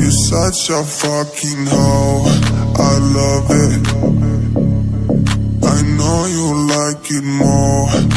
you're such a fucking hoe. I love it. I know you like it more.